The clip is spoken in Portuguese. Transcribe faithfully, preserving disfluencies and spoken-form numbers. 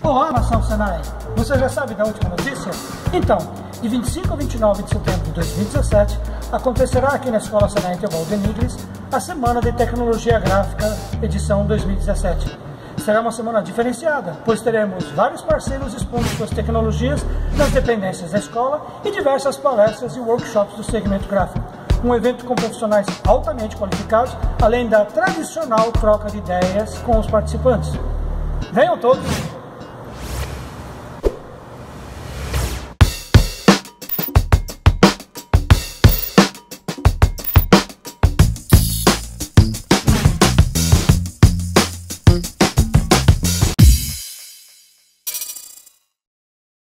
Olá, Nação Senai! Você já sabe da última notícia? Então, de vinte e cinco a vinte e nove de setembro de dois mil e dezessete, acontecerá aqui na Escola Senai Teobaldo Denigris a Semana de Tecnologia Gráfica, edição dois mil e dezessete. Será uma semana diferenciada, pois teremos vários parceiros expondo suas tecnologias nas dependências da escola e diversas palestras e workshops do segmento gráfico. Um evento com profissionais altamente qualificados, além da tradicional troca de ideias com os participantes. Venham todos!